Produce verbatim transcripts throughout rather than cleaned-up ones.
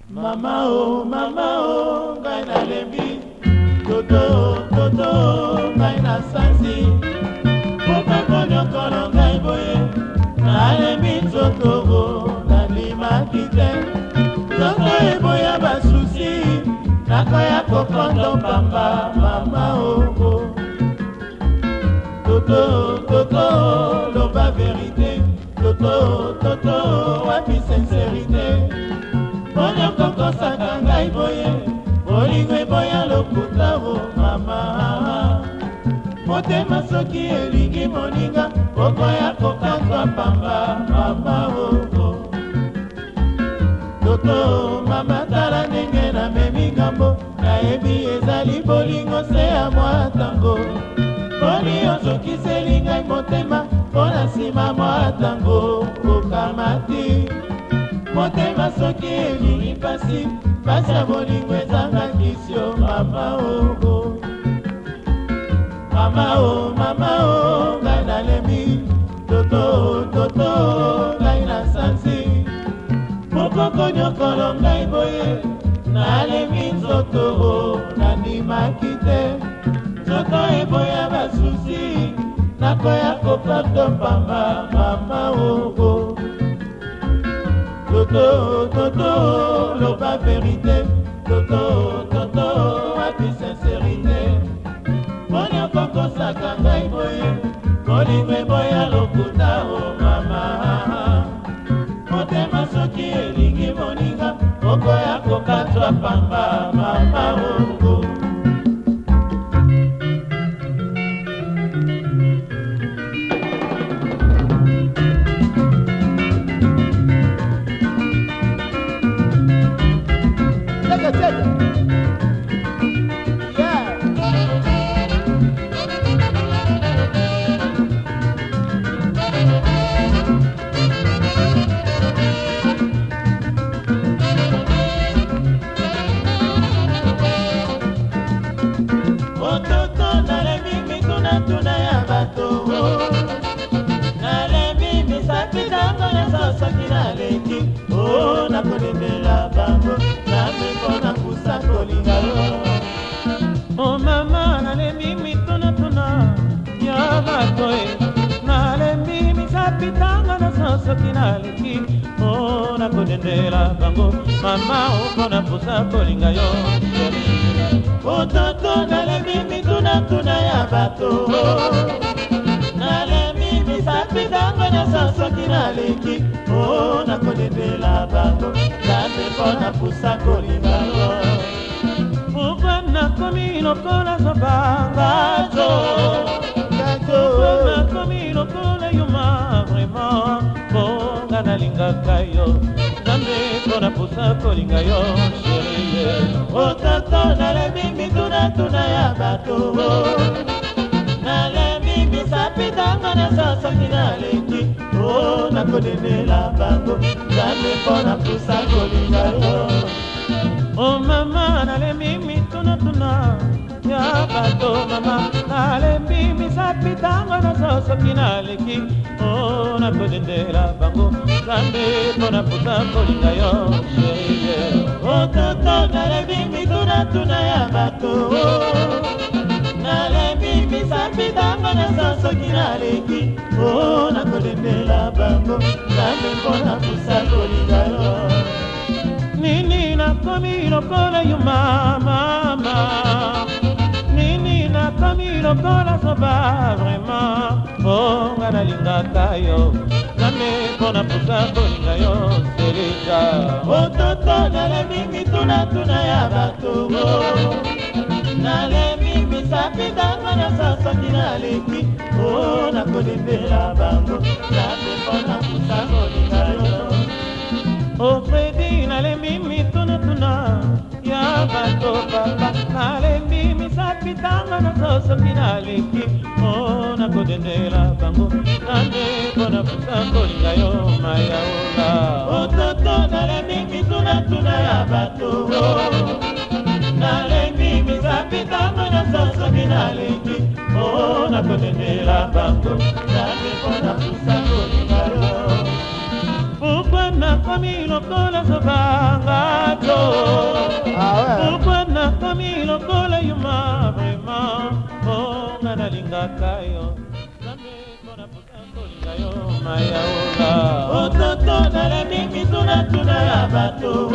Mama oh, mama oh, ngai nalembi. Toto, toto, ngai na sansi. Poka konyokolo ngai boye. Nalembi toto oh, nalima kite. Toto eboya basusi. Nakoya kokondo pamba, mama oh oh. Toto, toto, loba vérité. Toto, toto, wapi sincérité. Bonyo koko saka ngai boye. Bolingo boya lokuta o mama. Motema soki elingi moninga. Koko ya kokatwa pamba mama o o. Toto mama tala ndenge na memi ngambo. Nayebi ezali bolingo se ya mwa tango. Boni ozoki selinga motema. Bona sima mwa tango okamati. Motema soki elingi pasi. Pasa bolingo ezanga kisio mama oh oh. Mama oh, mama oh, ngai nalembi. Toto, toto, ngai na sansi. Moko konyokolo ngai boye. Nalembi nzoto oh, nandima kite. Nzoto eboya basusi. Nakoya kopato pamba mama oh oh. Toto, toto, loba vérité. Toto, toto, wapi sincérité. Bonyo koko saka ngai boye. Bolingo boya lokuta oh mama. Motema soki elingi moninga. Koko ya kokatwa pamba mama oh oh. Oh mama, nalembi mituna tuna ya batoe. Nalembi misapitanga na sasa kinaleki. Oh nakodendela bango, mama ukona pusa kolinga yo. Oh toto, nalembi mituna tuna ya bato. Nalembi misapitanga na sasa kinaleki. Oh nakodendela bango, name kona pusa kolinga yo. Pourquoi n'a commis le col à sa Gato, gato. Pourquoi n'a commis le col à yuma vraiment. Bon, ganalinga kayo. Nande kona pusa kolinga yo, chérie. Oh toto, nalembi mituna tuna ya bato. Nalembi misapitanga na sasa kinaleki. Oh nakodendela bango, name kona pusa kolinga yo. Oh mama, nalembi mituna tuna ya bato mama. Nalembi misapitanga na sasa kinaleki. Oh nakodendela bango, nande kona pusa kolinga yo, chérie. Oh toto, nalembi mituna tuna ya bato. Nalembi misapitanga na sasa kinaleki. Oh nakodendela bango, nande kona pusa kolinga yo. Nini na komi lokola yo mama. Nini na komi lokola soba vraiment. Oh nganalinga kayo. Name kona pusa kolinga yo serija. Oh toto, nalembi mituna tuna ya bato. Nalembi misapitanga na sasa kinaleki. Oh nakodendela bango, name kona pusa kolinga yo. Oh Freddy, nalembi mituna tuna ya bato papa. Nalembi misapitanga na sasa kinaleki. Oh nakodendela bango, nande kona pusa kolinga yo maya ola. Oh toto, nalembi mituna tuna ya bato. Nalembi misapitanga na sasa kinaleki. Oh nakodendela bango, nande kona pusa kolinga yo. Pourquoi n'a nakomi lokola zobanga to? Pourquoi nakomi lokola yuma vraiment? Oh, nalingaka yo. Oh Toto, nalembi mituna tuna ya bato.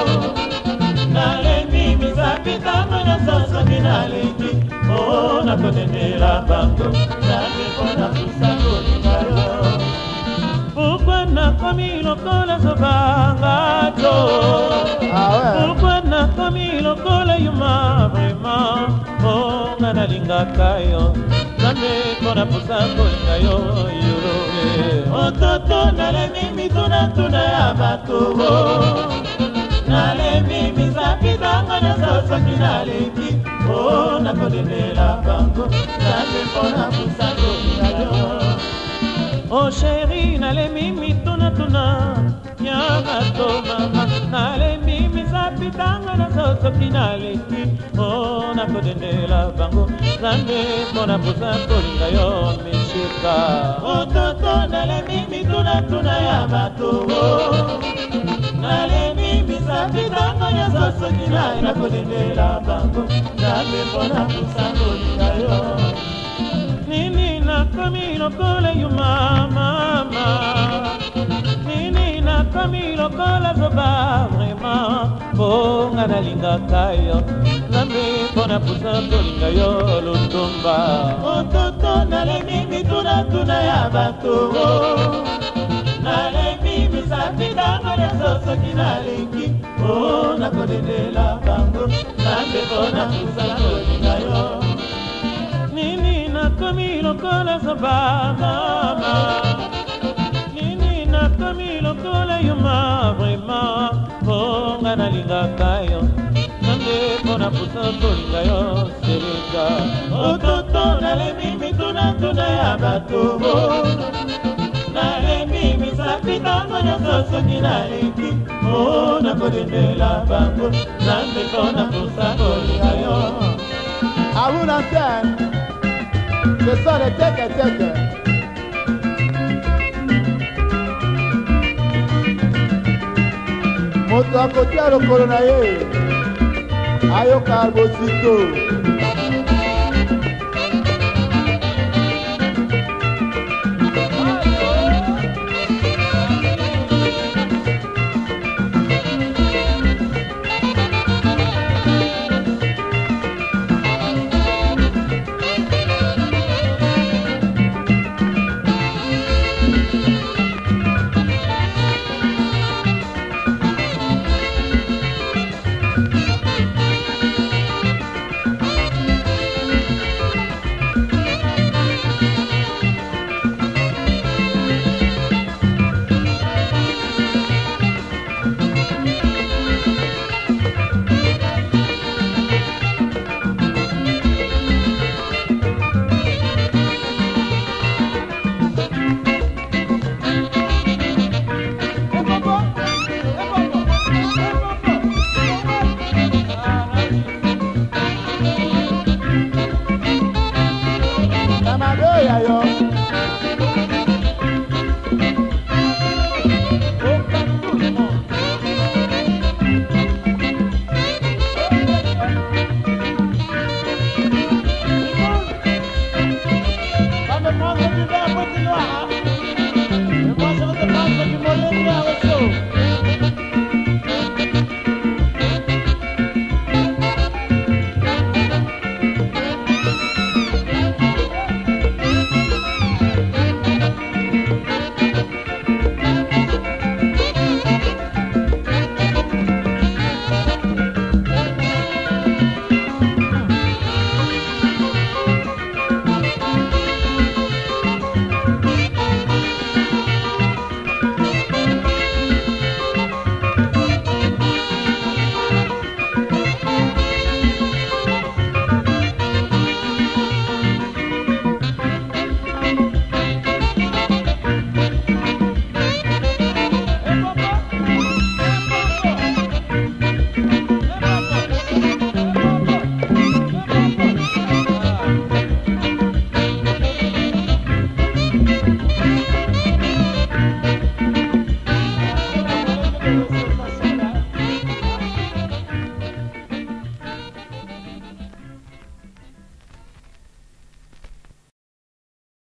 Nalembi misapitano na soso minalengi. Oh, nakotendela bango. Nakepona kusako lingayo. Pourquoi nakomi lokola zobanga to? Pourquoi nakomi lokola yuma vraiment? Oh, nalingaka yo. Nande kona pusako lingayo yurove. Oh Toto, nalembi mituna tuna ya bato. Nalembi misapitano na soso minalengi. Oh, nakotendela bango. Nakepona kusako lingayo. Oh chérie, nalembi mituna tuna ya bato mama. Nalembi misapitanga na soso kinaleki. Oh, nakodendela bango. Nande kona pusa kolinga yo mishika. Oh Toto, nalembi mituna tuna ya bato. Nalembi misapitanga na soso kinaleki. Nakodendela bango. Nande kona pusa kolinga yo. Nini nakomi lokola yuma mama. Nini nakomi lokola zoba vraiment. Bonga nalingaka yo. Nambe pona pusa kolinga yo lutumba. Oh Toto, nalembi mituna tuna ya bato. Nalembi misapitanga na soso kinaleki. Oh, nakodendela bango. Nambe pona pusa kolinga yo. Nini nakomi lokola zoba mama. Nini nakomi lokola yuma vraiment. Bonga nalingaka yo. Nande pona pusa kolinga yo seleka. Oh Toto, nalembi mituna tuna ya bato. Nalembi misapitanga na soso kinaleki. Oh, nakodendela bango. Nande pona pusa kolinga yo. À vous l'antenne, ce sont les tèques tèques. Moto à côté à l'okolo na ye, ayoka albosito.